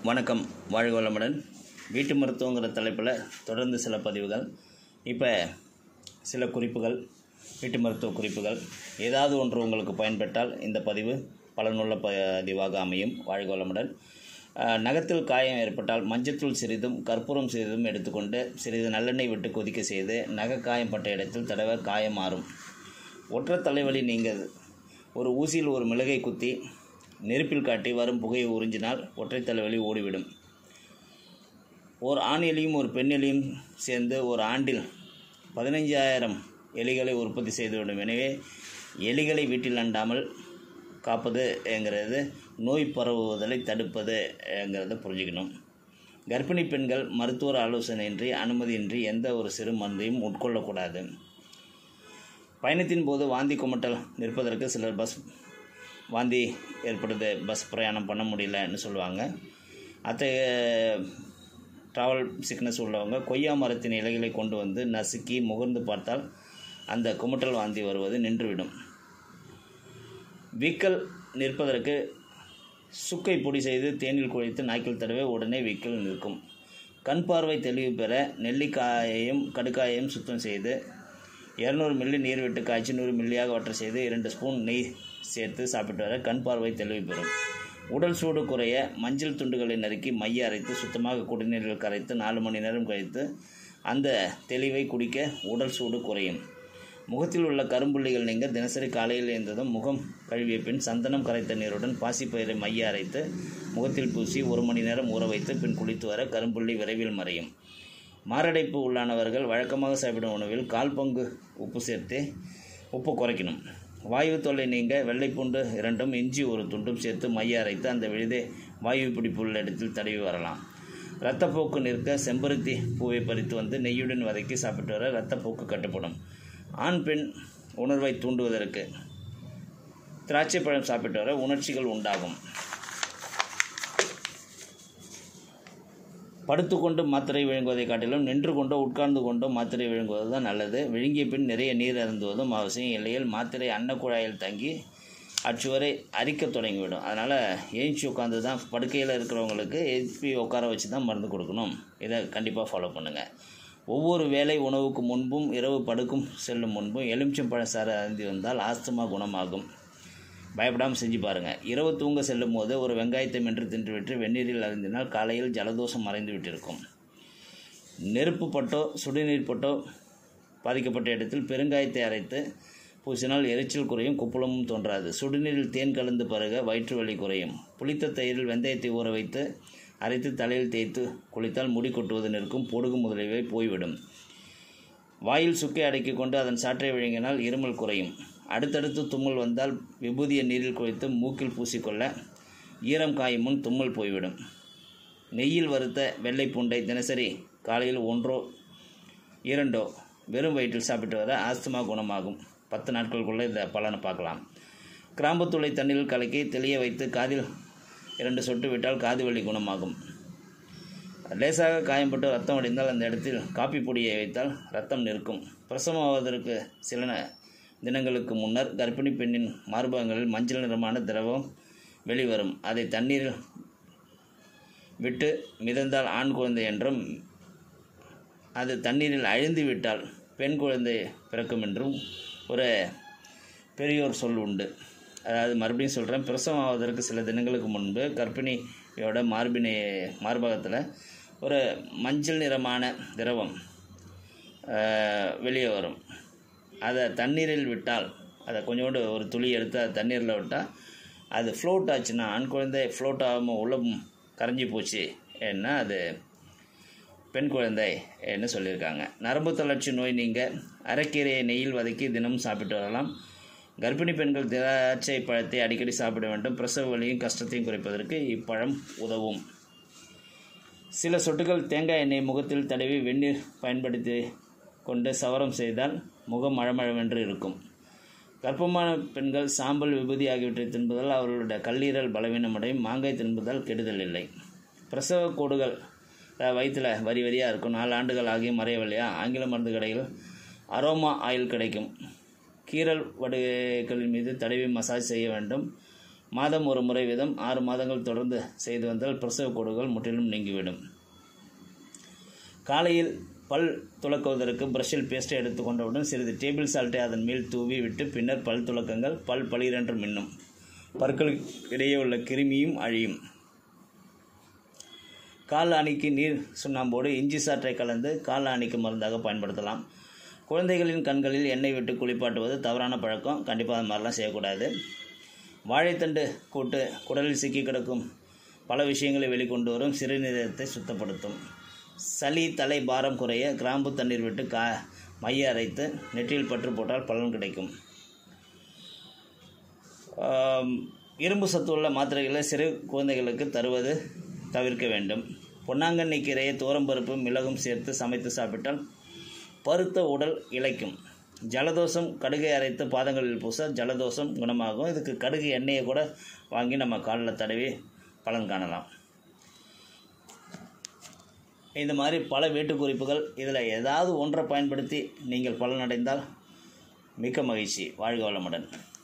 வணக்கம், வாழ்க வளமுடன். வீட்டு மருத்துவங்கிற தலைப்பில் தொடர்ந்து சில பதிவுகள். இப்போ சில குறிப்புகள், வீட்டு மருத்துவ குறிப்புகள் ஏதாவது ஒன்று உங்களுக்கு பயன்பட்டால் இந்த பதிவு பலனுள்ள பதிவாக அமையும். வாழ்க வளமுடன். நகத்தில் காயம் ஏற்பட்டால் மஞ்சத்தூள் சிறிதும் கற்பூரம் சிறிதும் எடுத்துக்கொண்டு சிறிது நல்லெண்ணெய் விட்டு கொதிக்க செய்து நகை காயம் பட்ட இடத்தில் தடவை காயம் மாறும். ஒற்றை தலைவலி நீங்கள் ஒரு ஊசியில் ஒரு மிளகை குத்தி நெருப்பில் காட்டி வரும் புகையை உறிஞ்சினால் ஒற்றை தலைவலி ஓடிவிடும். ஓர் ஆண் எலியும் ஒரு பெண் எலியும் சேர்ந்து ஒரு ஆண்டில் 15,000 எலிகளை உற்பத்தி செய்துவிடும். எனவே எலிகளை வீட்டில் அண்டாமல் காப்பது என்கிறது நோய் பரவுவதை தடுப்பது என்கிறத புரிஞ்சுக்கணும். கர்ப்பிணி பெண்கள் மருத்துவர் ஆலோசனையின்றி அனுமதியின்றி எந்த ஒரு சிறு மருந்தையும் உட்கொள்ளக்கூடாது. பயணத்தின் போது வாந்தி குமட்டல் நிற்பதற்கு சிலர் வாந்தி ஏற்படுது, பஸ் பிரயாணம் பண்ண முடியலன்னு சொல்லுவாங்க. அத்தகைய ட்ராவல் சிக்னஸ் உள்ளவங்க கொய்யா மரத்தின் இலைகளை கொண்டு வந்து நசுக்கி முகர்ந்து பார்த்தால் அந்த குமட்டல் வாந்தி வருவது நின்றுவிடும். வீக்கல் நிற்பதற்கு சுக்கை பொடி செய்து தேனில் குழைத்து நாய்க்கில் தடவை உடனே வீக்கல் நிற்கும். கண் பார்வை தெளிவு பெற நெல்லிக்காயையும் கடுக்காயையும் சுத்தம் செய்து 200 மில்லி நீர் விட்டு காய்ச்சி 100 மில்லியாக வற்ற செய்து 2 ஸ்பூன் நெய் சேர்த்து சாப்பிட்டு வர கண் பார்வை தெளிவு பெறும். உடல் சூடு குறைய மஞ்சள் துண்டுகளை நறுக்கி மைய அரைத்து சுத்தமாக குடிநீரில் கரைத்து 4 மணி நேரம் கழித்து அந்த தெளிவை குடிக்க உடல் சூடு குறையும். முகத்தில் உள்ள கரும்புள்ளிகள் நீங்க தினசரி காலையில் எழுந்ததும் முகம் கழுவிய பின் சந்தனம் கரைத்த நீருடன் பாசிப்பயிரை மைய அரைத்து முகத்தில் பூசி 1 மணி நேரம் ஊற வைத்து பின் குளித்து வர கரும்புள்ளி விரைவில் மறையும். மாரடைப்பு உள்ளானவர்கள் வழக்கமாக சாப்பிடும் உணவில் 1/4 பங்கு உப்பு சேர்த்து உப்பு குறைக்கணும். வாயு தொல்லை நீங்க வெள்ளைப்பூண்டு 2 இஞ்சி 1 துண்டும் சேர்த்து மைய அரைத்து அந்த விழுதை வாயு பிடிப்பு உள்ள இடத்தில் தடவி வரலாம். இரத்தப்போக்கு நிற்க செம்பருத்தி பூவை பறித்து வந்து நெய்யுடன் வதக்கி சாப்பிட்டு வர இரத்தப்போக்கு கட்டுப்படும். ஆண் பெண் உணர்வை தூண்டுவதற்கு திராட்சை பழம் சாப்பிட்டு வர உணர்ச்சிகள் உண்டாகும். படுத்துக்கொண்டு மாத்திரை விழுங்குவதை காட்டிலும் நின்று கொண்டோ உட்கார்ந்து கொண்டோ மாத்திரை விழுங்குவது தான் நல்லது. விழுங்கிய பின் நிறைய நீர் அருந்துவதும் அவசியம். இல்லையில் மாத்திரை அன்னக்குழாயில் தங்கி அச்சுவரை அரிக்க தொடங்கிவிடும். அதனால் ஏஞ்சி உட்காந்து தான் படுக்கையில் இருக்கிறவங்களுக்கு எழுப்பி உட்கார வச்சு தான் மருந்து கொடுக்கணும். இதை கண்டிப்பாக ஃபாலோ பண்ணுங்கள். ஒவ்வொரு வேளை உணவுக்கு முன்பும் இரவு படுக்கும் செல்லும் முன்பும் எலுமிச்சம்பழ சாறு அருந்தி வந்தால் ஆஸ்துமா குணமாகும். பயப்படாமல் செஞ்சு பாருங்கள். இரவு தூங்க செல்லும் போது ஒரு வெங்காயத்தை மென்று தின்றுவிட்டு வெந்நீரில் அருந்தினால் காலையில் ஜலதோஷம் மறைந்து விட்டிருக்கும். நெருப்பு பட்டோ சுடுநீர் பட்டோ பாதிக்கப்பட்ட இடத்தில் பெருங்காயத்தை அரைத்து பூசினால் எரிச்சல் குறையும், குப்புளமும் தோன்றாது. சுடுநீரில் தேன் கலந்து பருக வயிற்று வலி குறையும். புளித்த தயிரில் வெந்தயத்தை ஊற வைத்து அரைத்து தலையில் தேய்த்து குளித்தால் முடி கொட்டுவது நிற்கும், பொடுகு முதலியவை போய்விடும். வாயில் சுக்கை அடக்கி கொண்டு அதன் சாற்றை விழுங்கினால் இருமல் குறையும். அடுத்தடுத்து தும்மல் வந்தால் விபூதியை நீரில் குழைத்து மூக்கில் பூசிக்கொள்ள ஈரம் காயும் முன் தும்மல் போய்விடும். நெய்யில் வறுத்த வெள்ளை பூண்டை தினசரி காலையில் 1 2 வெறும் வயிற்றில் சாப்பிட்டு வர ஆஸ்துமா குணமாகும். 10 நாட்களுக்குள்ளே இந்த பலனை பார்க்கலாம். கிராம்புத்தூளை தண்ணீரில் கலக்கி தெளிய வைத்து காதில் 2 சொட்டு விட்டால் காது வலி குணமாகும். லேசாக காயம்பட்டு ரத்தம் வடிந்தால் அந்த இடத்தில் காப்பி பொடியை வைத்தால் ரத்தம் நிற்கும். பிரசவமாவதற்கு சில தினங்களுக்கு முன்னர் கர்ப்பிணி பெண்ணின் மார்பகங்களில் மஞ்சள் நிறமான திரவம் வெளிவரும். அதை தண்ணீரில் விட்டு மிதந்தால் ஆண் குழந்தை என்றும் அது தண்ணீரில் அழிந்து விட்டால் பெண் குழந்தை பிறக்கும் என்றும் ஒரு பெரியோர் சொல் உண்டு. அதாவது மறுபடியும் சொல்கிறேன், பிரசவம் ஆவதற்கு சில தினங்களுக்கு முன்பு கர்ப்பிணியோட மார்பகத்தில் ஒரு மஞ்சள் நிறமான திரவம் வெளியே வரும். அதை தண்ணீரில் விட்டால், அதை கொஞ்சோண்டு ஒரு துளி எடுத்து அதை தண்ணீரில் விட்டால் அது ஃப்ளோட் ஆச்சுன்னா, ஆண் குழந்தை ஃப்ளோட் ஆகாமல் உள்ள கரைஞ்சி போச்சு ஏன்னா அது பெண் குழந்தை என்று சொல்லியிருக்காங்க. நரம்பு தளர்ச்சி நோய் நீங்க அரைக்கீரையை நெய்யில் வதக்கி தினமும் சாப்பிட்டு வரலாம். கர்ப்பிணி பெண்கள் திராட்சை பழத்தை அடிக்கடி சாப்பிட வேண்டும். பிரசவ வலியும் கஷ்டத்தையும் குறைப்பதற்கு இப்பழம் உதவும். சில சொட்டுகள் தேங்காய் எண்ணெய் முகத்தில் தடவி வெந்நீர் பயன்படுத்தி கொண்டு சவரம் செய்தால் முகம் மழமழவென்று இருக்கும். கர்ப்பமான பெண்கள் சாம்பல் விபூதி ஆகியவற்றை தின்பதால் அவர்களுடைய கல்லீரல் பலவீனமடையும். மாங்காய் தின்பதால் கெடுதல் இல்லை. பிரசவ கோடுகள் வயிற்றில் வரி வரியாக இருக்கும். 4 ஆண்டுகள் ஆகியும் மறையவில்லையா? ஆங்கில மருந்து கடையில் அரோமா ஆயில் கிடைக்கும். கீரல் வடுகளின் மீது தடவி மசாஜ் செய்ய வேண்டும். மாதம் ஒரு முறை வீதம் 6 மாதங்கள் தொடர்ந்து செய்து வந்தால் பிரசவ கோடுகள் முற்றிலும் நீங்கிவிடும். காலையில் பல் துலக்குவதற்கு பிரஷில் பேஸ்ட்டை எடுத்துக்கொண்டவுடன் சிறிது டேபிள் சால்ட்டை அதன் மேல் தூவி விட்டு பின்னர் பல் துலக்கங்கள் பல் பளிரென்று மின்னும். பற்களுக்கு இடையே உள்ள கிருமியும் அழியும். கால் ஆணிக்கு நீர் சுண்ணாம்போடு இஞ்சி சாற்றை கலந்து கால் ஆணிக்கு மருந்தாக பயன்படுத்தலாம். குழந்தைகளின் கண்களில் எண்ணெய் விட்டு குளிப்பாட்டுவது தவறான பழக்கம். கண்டிப்பாக அது மாதிரிலாம் செய்யக்கூடாது. வாழைத்தண்டு கூட்டு குடலில் சிக்கி கிடக்கும் பல விஷயங்களை வெளிக்கொண்டு வரும். சிறுநீரகத்தை சுத்தப்படுத்தும். சளி தலை பாரம் குறைய கிராம்பு தண்ணீர் விட்டு மைய அரைத்து நெற்றியில் பற்று போட்டால் பலன் கிடைக்கும். இரும்பு சத்துள்ள மாத்திரைகளை சிறு குழந்தைகளுக்கு தருவது தவிர்க்க வேண்டும். பொன்னாங்கண்ணி கீரையை தோரம்பருப்பு மிளகும் சேர்த்து சமைத்து சாப்பிட்டால் பருத்த உடல் இளைக்கும். ஜலதோஷம் கடுகை அரைத்து பாதங்களில் பூச ஜலதோஷம் குணமாகும். இதுக்கு கடுகு எண்ணெயை கூட வாங்கி நம்ம காலில் தடவி பலன் காணலாம். இந்த மாதிரி பல வீட்டு குறிப்புகள், இதில் ஏதாவது ஒன்றை பயன்படுத்தி நீங்கள் பலனடைந்தால் மிக்க மகிழ்ச்சி. வாழ்க வளமுடன்.